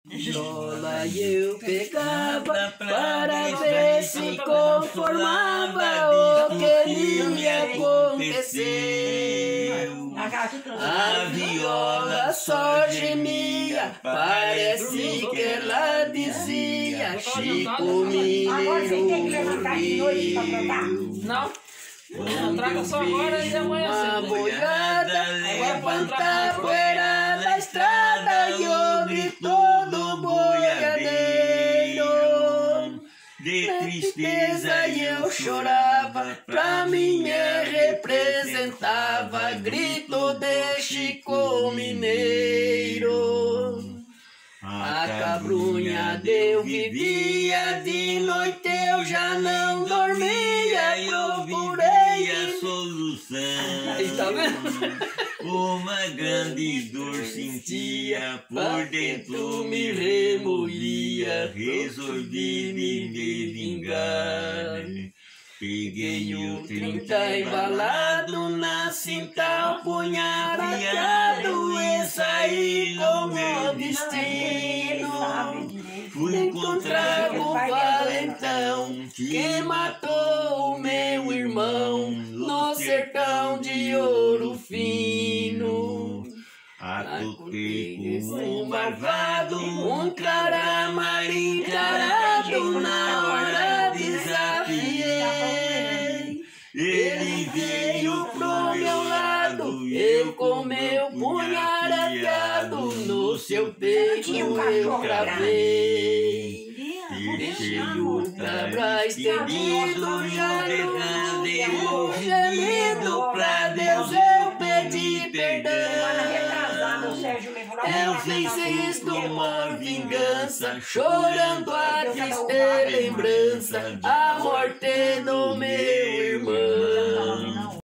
Viola eu pegava para ver se conformava o que me aconteceu. A viola só gemia, parece que ela dizia: Chico Mineiro morreu. Não? Não, traga só agora e amanhã uma cedo. boiada levanta a poeira da estrada e o grito do boiadeiro. De tristeza eu chorava, pra mim me representava grito de Chico Mineiro. A cabrunha eu vivia, de noite eu já não dormia, procurei a solução. Aí, tá vendo? Uma grande dor sentia, por dentro me remoía, resolvi me vingar. Peguei o 30 embalado na cinta, o punhar afiado e saí com meu destino. Fui encontrar o valentão que matou o meu irmão no sertão de Ouro Fino. Atoquei com um malvado, um cara mal encarado, na hora desafiei. Ele veio pro meu lado, eu com meu punhar afiado, no seu peito eu cravei. Deixei o cabra estendido, já derramei o gemido, pra Deus eu pedi perdão. Eu fiz isto uma vingança, chorando a triste lembrança, a morte do meu